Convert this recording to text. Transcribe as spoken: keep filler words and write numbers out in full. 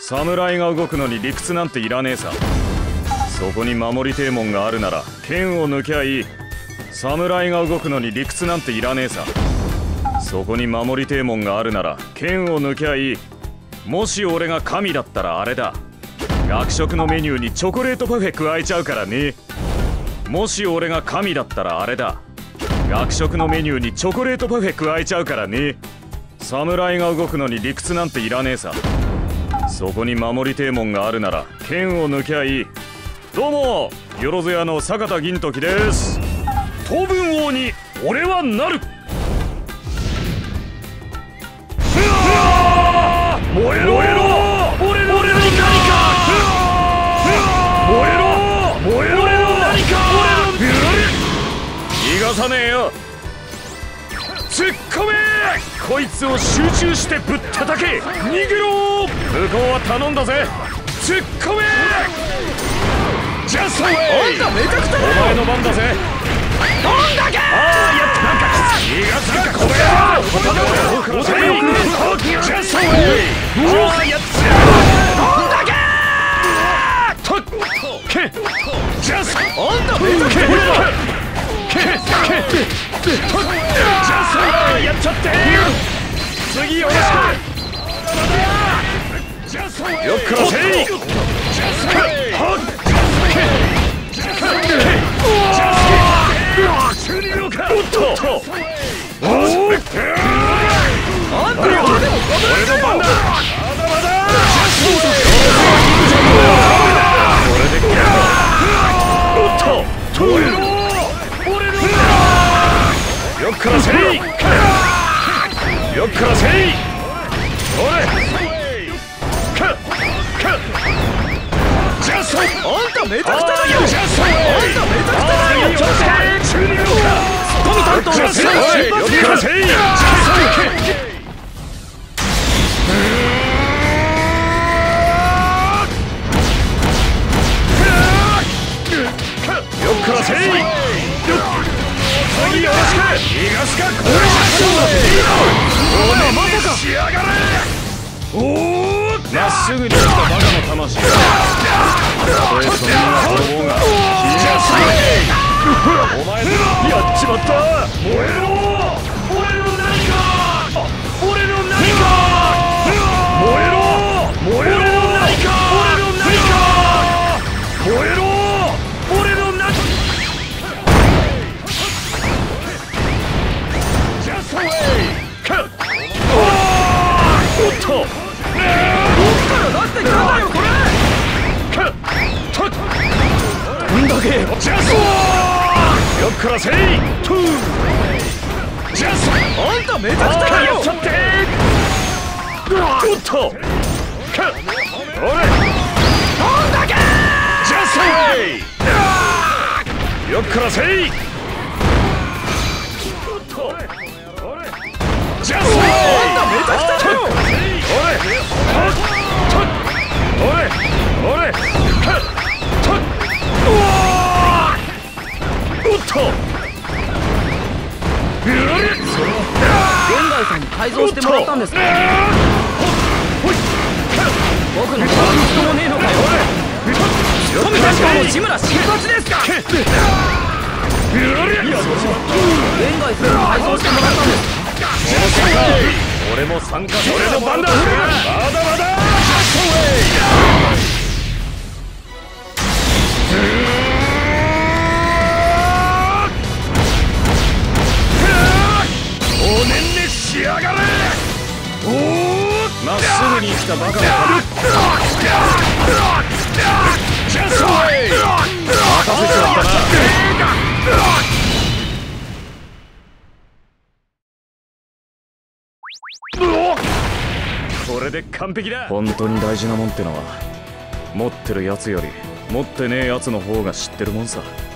侍が動くのに理屈なんていらねえさ。そこに守りてえもんがあるなら剣を抜きゃいい。侍が動くのに理屈なんていらねえさ。そこに守りてえもんがあるなら剣を抜きゃいい。もし俺が神だったらあれだ、学食のメニューにチョコレートパフェ加えちゃうからね。もし俺が神だったらあれだ、学食のメニューにチョコレートパフェ加えちゃうからね。侍が動くのに理屈なんていらねえさ。そこに守りてえもんがあるなら剣を抜きゃいい。どうも、よろず屋の坂田銀時です。東文王に俺はなる。燃えろ燃えろ、俺の何か、燃えろ燃えろ、俺の何か、逃がさねえよ。突っ込め、こいつを集中してぶったたけ。逃げろ、向こうは頼んだぜ。突っ込め、ジャストウェイ。あんためちゃくちゃだよ。お前の番だぜ。どんだけ。ああ、やっなんか逃がすか、これや。お手よくジャストウェイ。ああ、やっどんだけ。とっけジャスト。あんためちゃくちゃだよ。けけとっジャスト。やっちゃって次よろしく。よっからせい。ジャストはっおっと、おお、あんたよ、俺の番だ。まだまだ。これでおっと、俺の俺のよっからせい。よっからせい。おれかかジャスト。あんためちゃくちゃだよ。ジャスト。あんためちゃくちゃだよ。よっからせい。よっからせい。よっからせい。次よろしく。逃がすか、これ。おねまさか。仕上がれ。おお、まっすぐに来たバカの魂。たとえそんな泥棒がお前やっちまった。燃えろ、俺の何か、俺の何か、燃えろ燃えろ、俺の何か、俺の何か、燃えろ俺の何か。ジャストウェイ。おっと、どっから出してきたんだよこれ。んだけジャスト。よっからせい。トゥージャスト。あんためちゃくちゃだよ。やっちゃって。おっとかおれどんだけジャストウェイ。よっからせい。おっとジャスト。あんためちゃくちゃだよ。おれおれおれかおっとそれは現代さんに改造してもらったんですか。僕の顔に人もねえのかよ。富田島の志村新八ですか。現代さんに改造してもらったんですか。 俺も参加。俺の番だ。まだまだ。おねんねしやがれ。おお、まっすぐに来たバカのジャストウェイ。待たせちゃったな。これで完璧だ。本当に大事なもんってのは持ってるやつより持ってねえやつの方が知ってるもんさ。